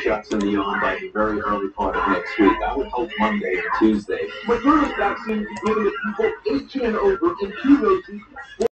shots in the arm by the very early part of next week. I would hope Monday and Tuesday. Moderna's vaccine is given to people 18 and over in 2 doses